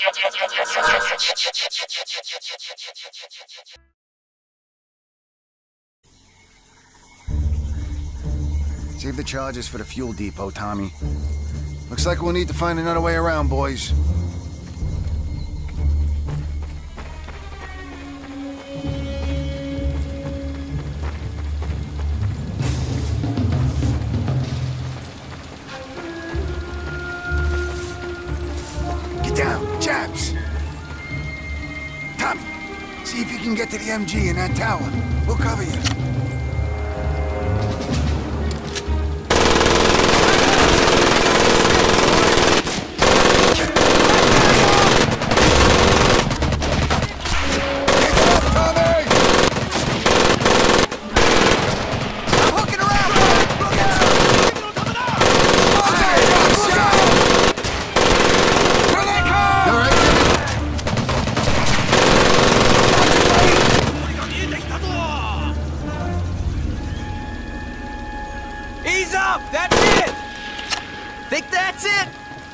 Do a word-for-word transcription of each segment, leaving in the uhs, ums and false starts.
Save the charges for the fuel depot, Tommy. Looks like we'll need to find another way around, boys. Get down, chaps! Tommy, see if you can get to the M G in that tower. We'll cover you. Ease up! That's it! Think that's it?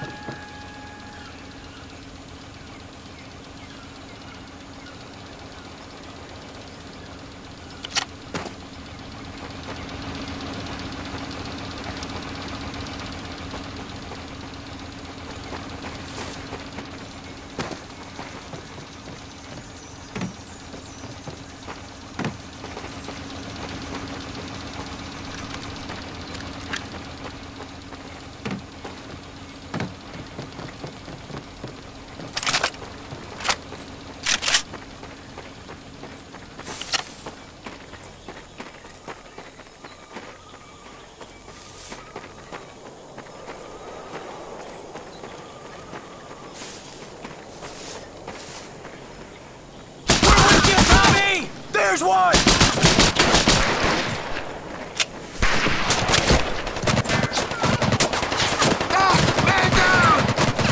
There's one! Ah! Man down!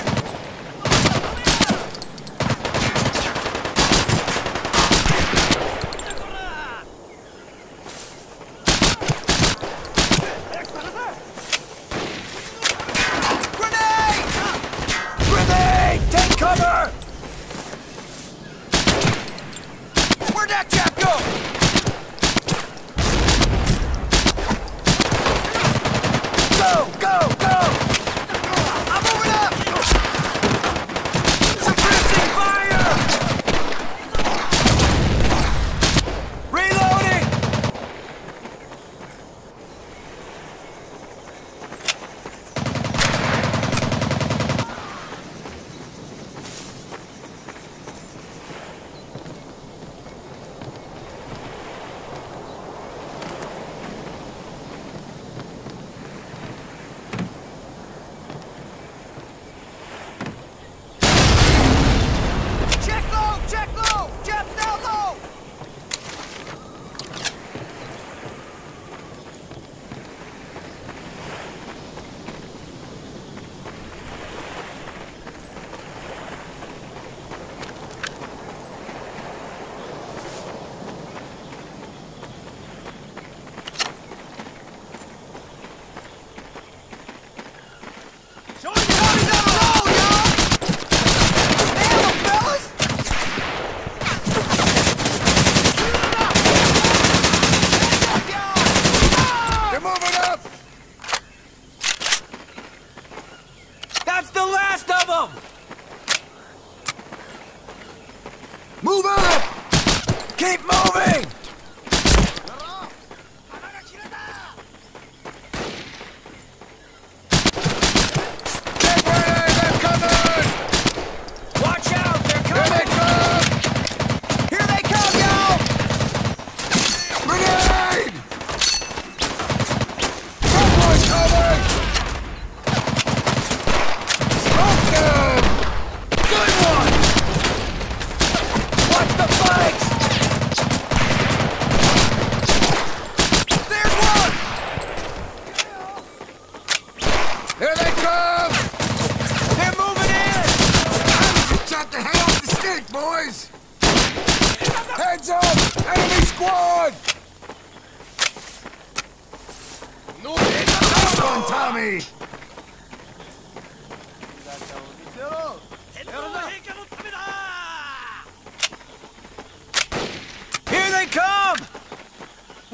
Grenade! Grenade! Take cover! Where'd that chap go? Go, go, go! I'm moving up! Suppressing fire! Reloading! Check low! Check low! Jeff's down low! Show me how he's on the road, y'all! Damn, fellas! They're moving up! That's the last of them! Move up! Keep moving! Get ready! They're coming! Watch out! They're coming! Here they come! Here they come, y'all! Grenade! Someone coming! Smoke them! Good one! Watch the bikes! There's one! Here they come! They're moving in! Shot the hell off the stick, boys! Heads up! Enemy squad! No, come on, Tommy!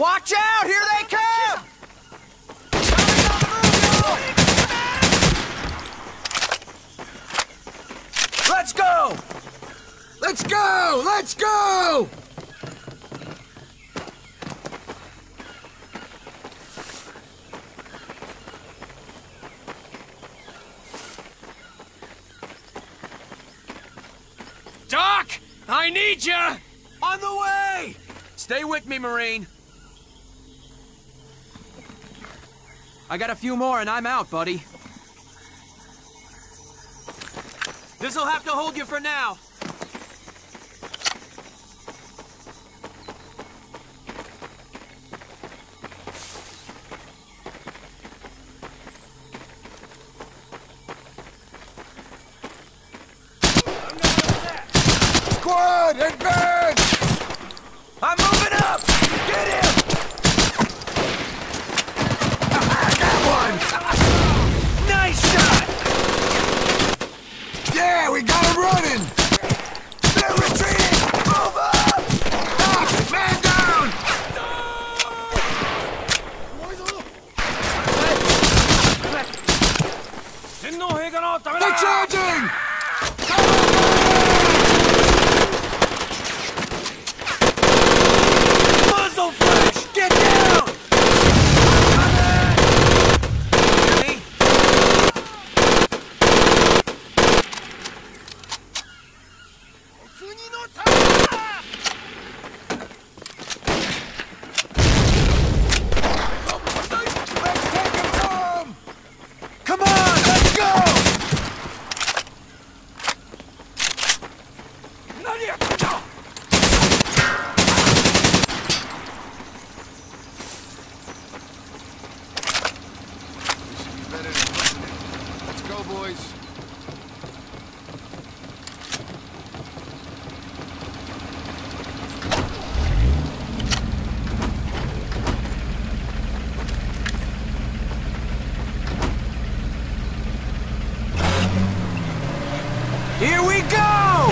Watch out! Here they come! Let's go! Let's go! Let's go! Doc! I need you! On the way! Stay with me, Marine. I got a few more and I'm out, buddy. This'll have to hold you for now. Squad, advance! I'm moving up! Get him! I got one! Nice shot! Yeah, we got him running! They're retreating! Move up! Ah, man down! They're charging! Muzzle flash! Get down! Hear me? Let's take him, Tom! Come on, let's go! Better than listening. Let's go, boys. Here we go!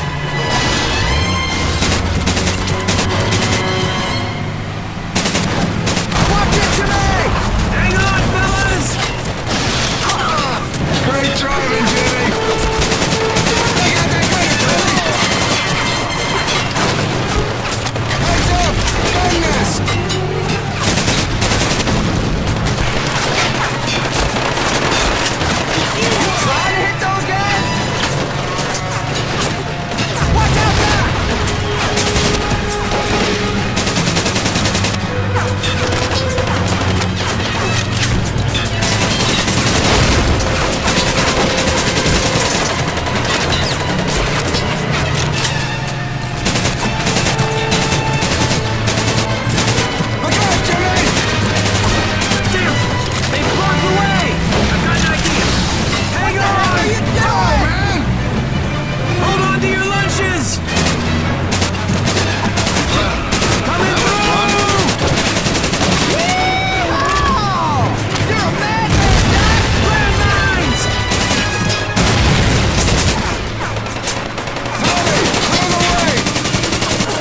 Watch it, Jimmy! Hang on, fellas! Great driving, Jimmy! You got that credit, Billy! Heads up! Gun nest! Try to hit those guys! Watch out there! Look out, Jimmy! Damn! They blocked the way! I've got an idea! Hang on! Go, man! Hold on to your lunches! Coming through! Yeehaw! You're a madman, Doc! Landmines! Tommy, clear the way!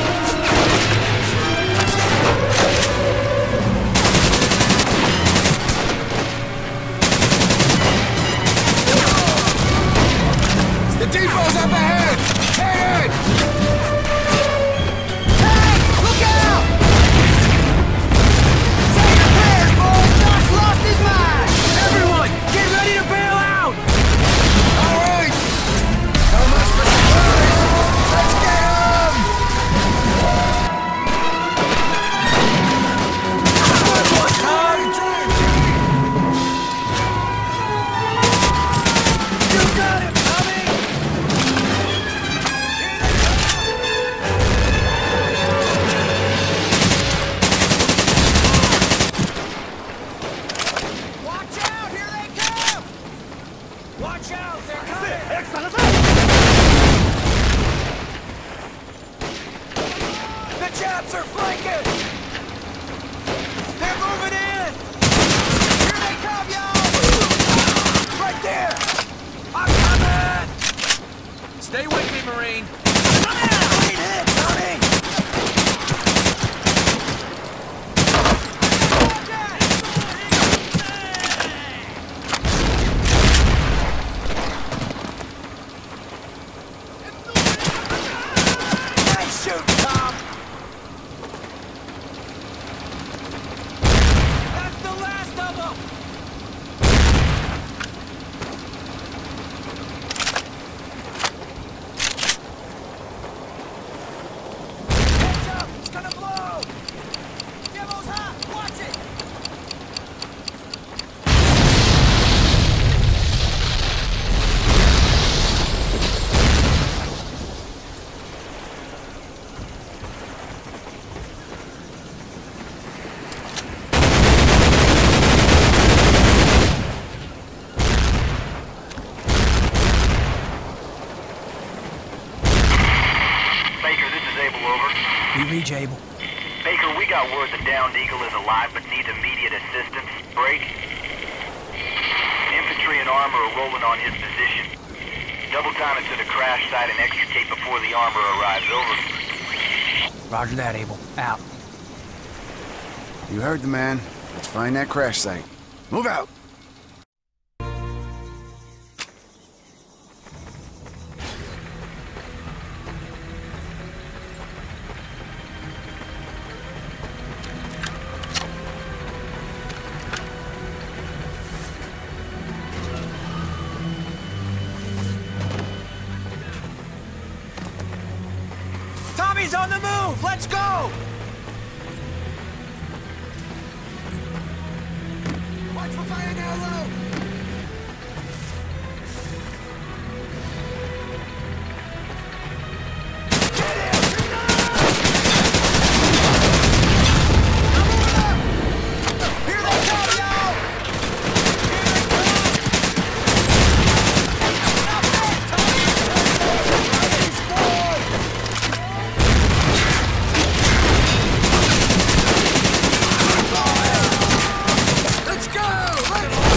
The depot's up ahead! Head! Hey! Look out! Say your prayers, boys! Doc's lost his mind! Everyone, get ready to bail out! All right! How much for supplies? Let's get 'em! Good one, Tom! You got it, Tommy! Watch out! Here they come! Watch out! They're coming! The Japs are flanking! They're moving in! Here they come, y'all! Right there! I'm coming! Stay with me, Marine. Great hit, Tommy! Able, over. We reach Able. Baker, we got word the downed Eagle is alive but needs immediate assistance. Break. Infantry and armor are rolling on his position. Double time it to the crash site and extricate before the armor arrives. Over. Roger that, Able. Out. You heard the man. Let's find that crash site. Move out! Tommy's on the move! Let's go! Watch for fire down low! Get him! Here they come, y'all! Let's go! Let's go!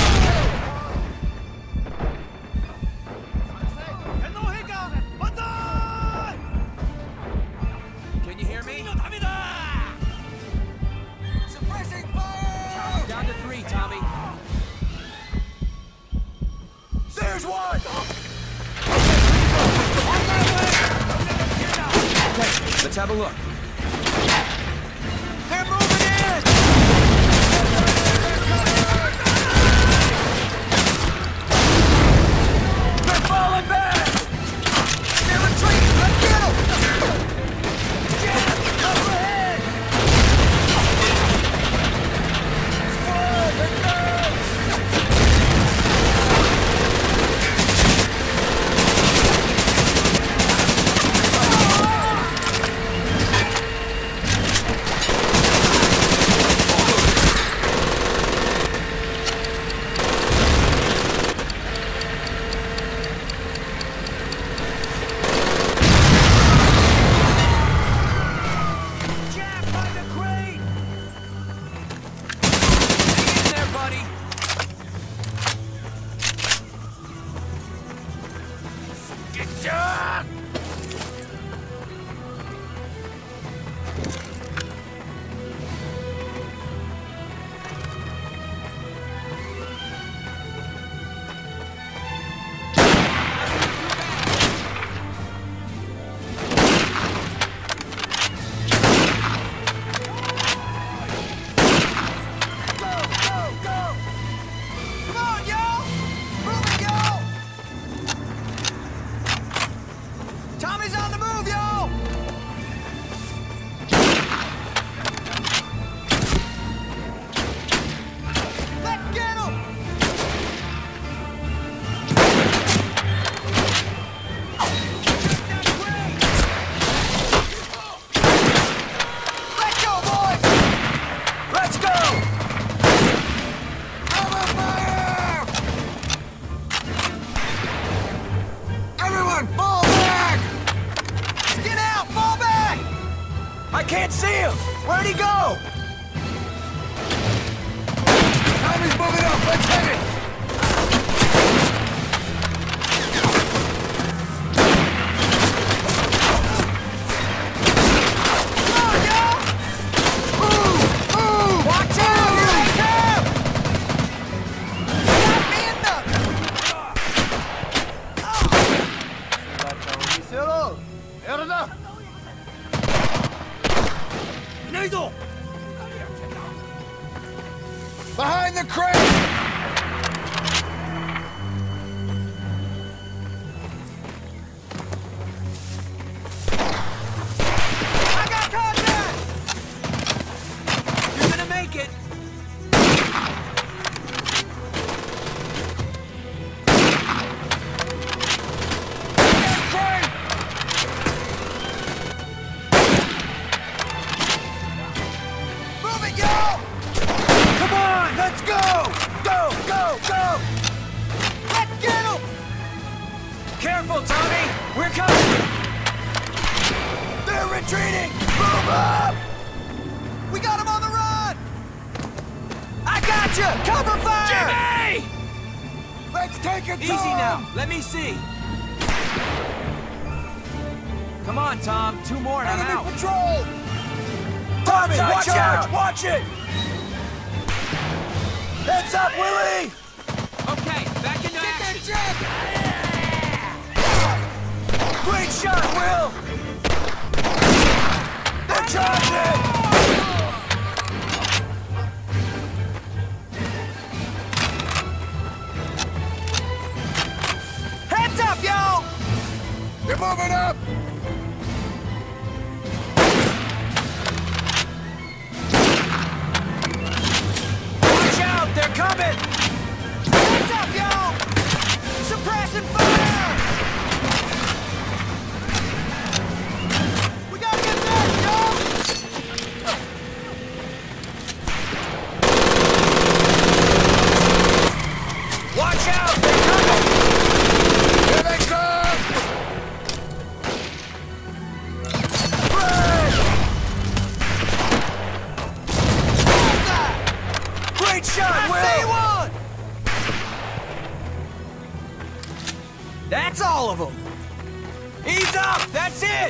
Can you hear me? Suppressing fire! Down to three, Tommy. There's one! Okay, let's have a look. They're moving in! They're falling back! They're retreating! Let's get them! Get them! Up ahead! Squad, let's go! Jack, by the crate! Hang in there, buddy. Get shot! Go, go, go! Come on, y'all! Move it, y'all! Tommy's on the move, y'all! Let's get him! That's great! Let's go, boys! Let's go! Over fire! Everyone, fall back! Get out! Fall back! I can't see him! Where'd he go? Tommy's moving up. Let's hit it! Come on, y'all! Move! Move! Watch out! Here they come! Got me in the... Behind the crate! I got contact! You're gonna make it! Crate! Move it, y'all! Come on, let's go! Go! retreating! Move up! We got him on the run! I got you! Cover fire! Jimmy! Let's take it, Tom! Easy now. Let me see. Come on, Tom. Two more and I'm Enemy out. patrol! Tommy, watch out! Watch it! Heads up, Willie! Okay, back into Get that action. jet! Great shot, Will! They're charging! Heads up, y'all! You're moving up! Watch out! They're coming! Heads up, y'all! Suppressing fire! We gotta get back, y'all! Watch out! They're coming! Here they come! Great shot, Will! I see one! That's all of them! Ease up! That's it!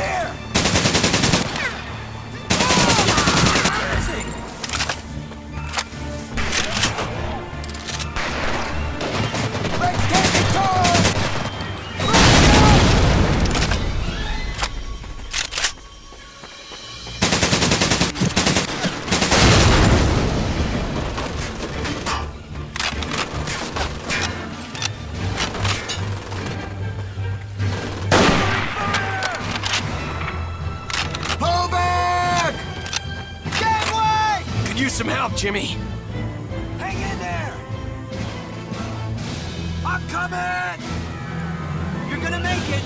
there! Let's take it on! Pull back! Gangway! Could use some help, Jimmy. Hang in there! I'm coming! You're gonna make it!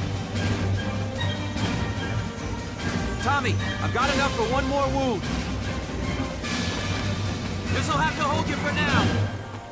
Tommy, I've got enough for one more wound. This'll have to hold you for now.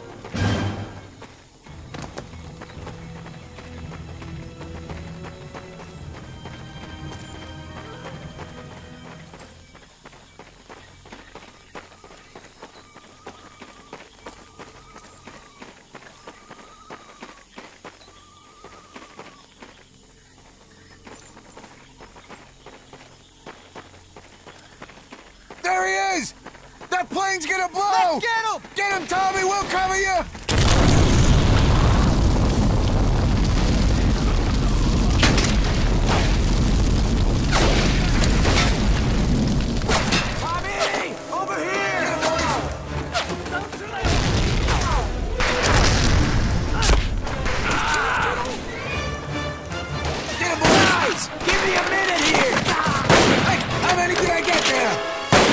There he is! That plane's gonna blow! Let's get him! Get him, Tommy! We'll cover you! Tommy! Over here! Get him, boys! Give me a minute here! Hey, how many did I get there?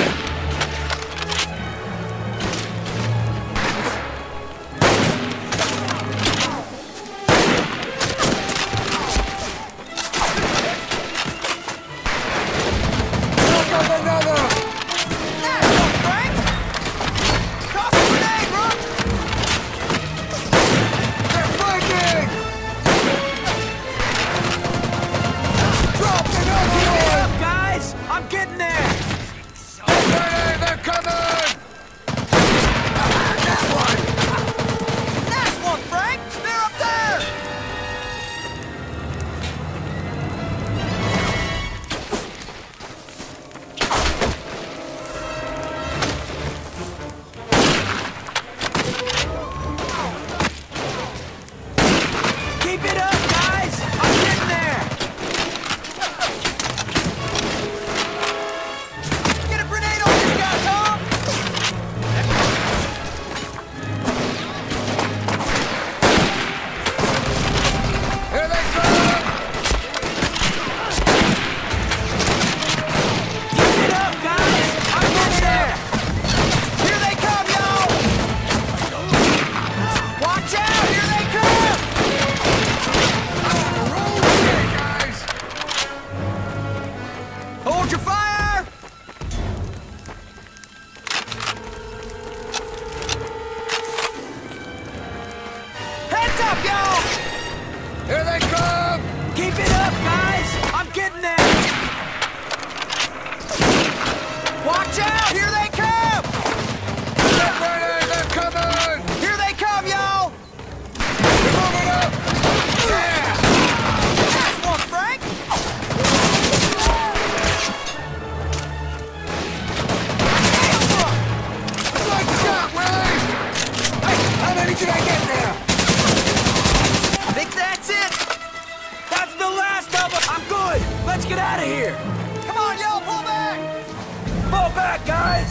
Here they come! Keep it up, guys! I'm getting there! Watch out! Here they come! Get ready! They're coming! Here they come, y'all! They're moving up! Yeah! That's one, Frank! Good shot, Willie! Hey, how many did I get there? I think that's it! That's the last of them! I'm good! Let's get out of here! Come on, y'all, pull back! Pull back, guys!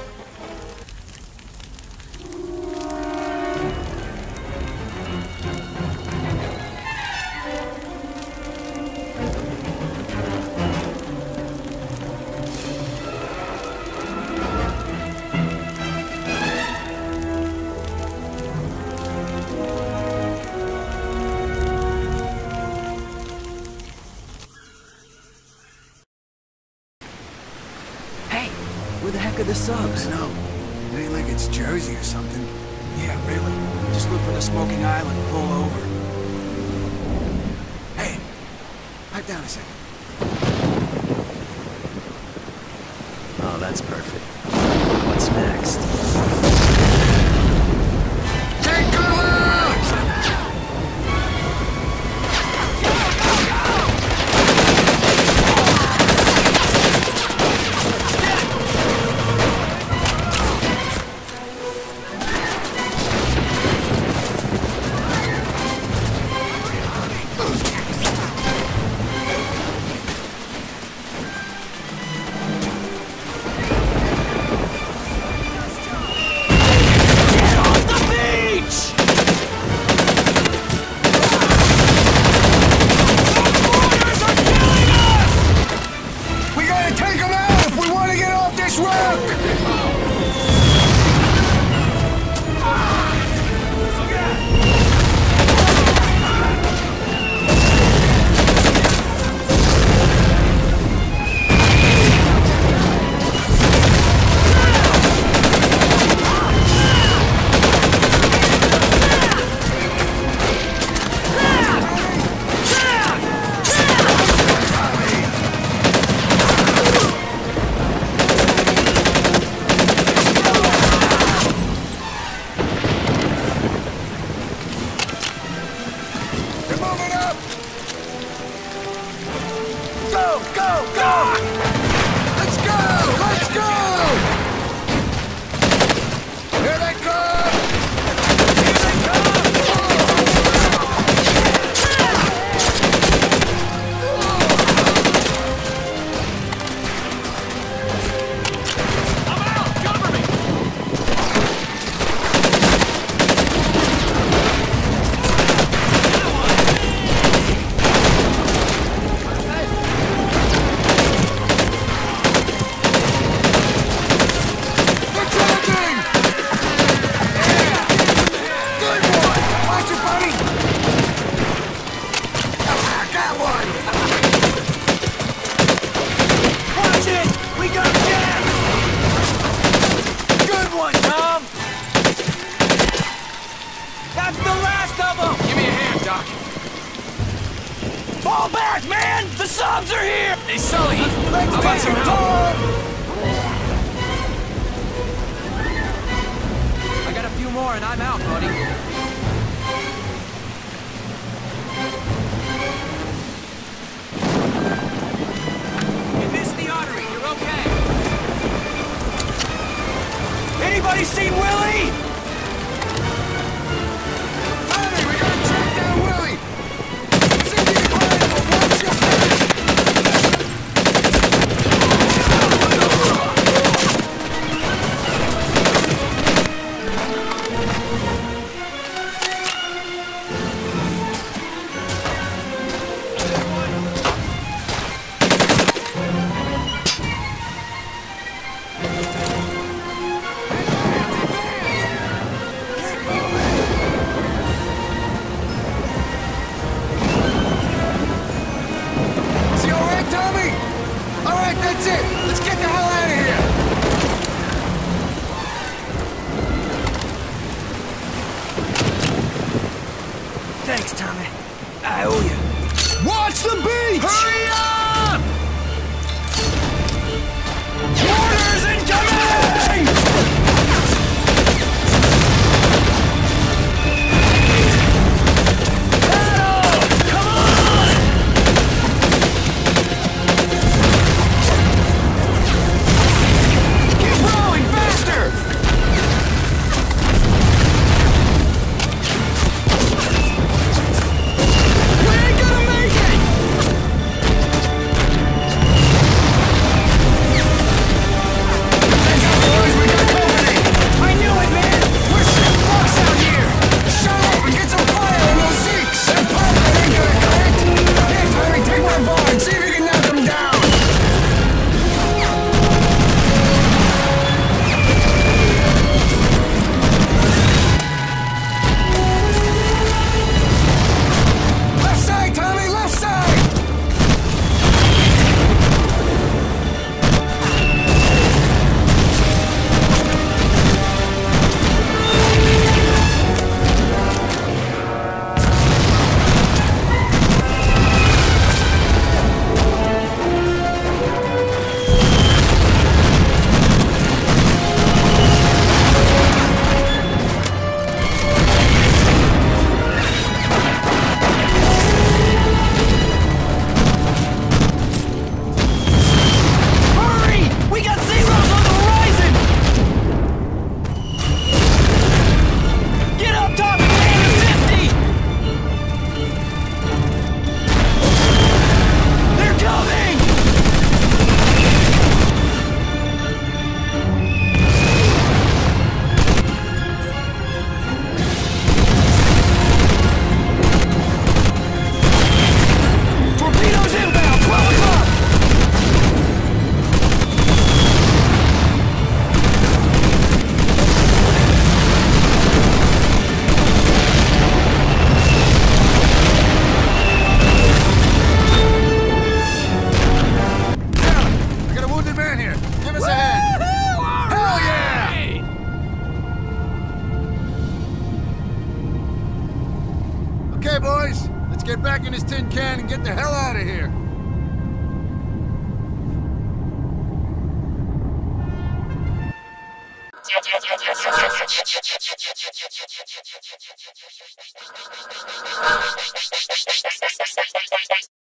Where the heck are the subs? No, it ain't like it's Jersey or something. Yeah, really. Just look for the smoking island and pull over. Hey, pipe down a second. Oh, that's perfect. What's next? Take cover! Go! Go! Let's go! Let's go! Here they come! Here they come! I'm out! Cover me! They're charging! Yeah! Good one! Watch it, buddy! Ah, got one! Watch it! We got jams! Good one, Tom! That's the last of them! Give me a hand, Doc. Fall back, man! The subs are here! Hey, Sully! Let's How about some help? I got a few more and I'm out, buddy. You missed the artery, you're okay. Anybody seen Willie? Tommy, we gotta track down Willie! See the incredible, watch your head! Is he all right, Tommy? All right, that's it. Let's get the hell out of here. Thanks, Tommy. I owe you. Watch the beach! Hurry up! Orders incoming! Battle! Come on! Keep rowing faster! We ain't gonna make it! Boys, we got company. I knew it, man! We're shit fucks out here! Shut up and get some fire on those Zeeks. That pirate ain't gonna cut it. Hey, Tommy, take my ball and see if you can knock them down. Left side, Tommy, left side. Hurry! We got zeros on the horizon! Get up, Tommy! fifty! They're coming! Torpedoes inbound! twelve o'clock! I got a wounded man here. Give us a hand. Hell yeah! Okay, boys. Let's get back in this tin can and get the hell out of here.